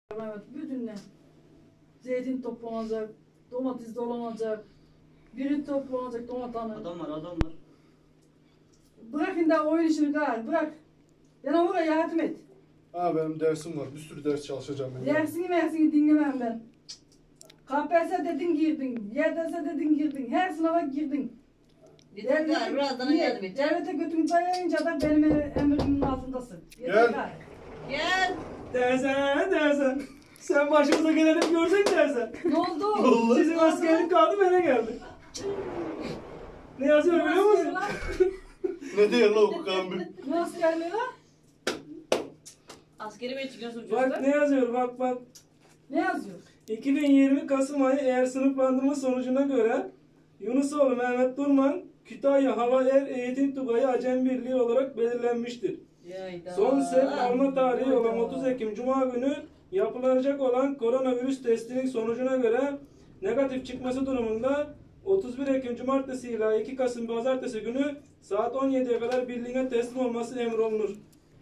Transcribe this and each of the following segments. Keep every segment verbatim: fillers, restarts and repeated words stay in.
Evet, bütünle. Zeytin toplanacak, domates dolanacak, biri toplanacak domatanı. Adam var, adam var. Bırakın da oyun işini gari, bırak. Bana oraya yardım et. Ha benim dersim var. Bir sürü ders çalışacağım ben. Dersini mersini dinlemem ben. K P S S dedin girdin, Y D S dedin girdin, her sınava girdin. Yeter gari, birazdan yardım et. Devlete götünü dayayınca da benim emrimin altındasın. Yeter Gel. gari. Gel. Dersen, dersen. Sen başımıza geleni görsek dersen. Ne oldu? Allah. Sizin askerlik kaldı bana geldi. Ne yazıyor biliyor musun? Ne diyor lan o kambi? Nasıl geldi lan? Askeri mi çıkıyorsun Bak çocuklar? ne yazıyor bak bak. Ne yazıyor? iki bin yirmi Kasım ayı eğer sınıflandırma sonucuna göre Yunusoğlu Mehmet Durman Kütahya Hava Er Eğitim Tugayı Acem Birliği olarak belirlenmiştir. Yayda. Son set alma tarihi olan otuz Ekim Cuma günü yapılacak olan koronavirüs testinin sonucuna göre negatif çıkması durumunda otuz bir Ekim Cumartesi ile iki Kasım Pazartesi günü saat on yediye kadar birliğine teslim olması emrolunur.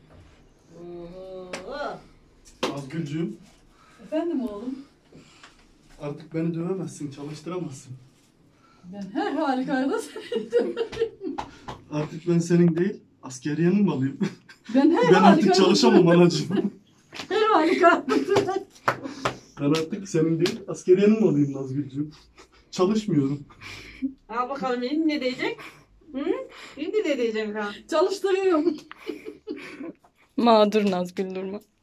Oho. Azgülcüğüm, Efendim oğlum? artık beni dövemezsin, çalıştıramazsın. Ben her halükarda seni Artık ben senin değil, askeriyenin malıyım. Ben her Ben artık halükarda çalışamam anacığım. Her halükarda Ben artık senin değil, askeriyenin malıyım Nazgülcüğüm. Çalışmıyorum. Al bakalım şimdi ne diyecek? Hı? Şimdi ne diyecek ha? Çalıştırıyorum. Mağdur Nazgül Durma.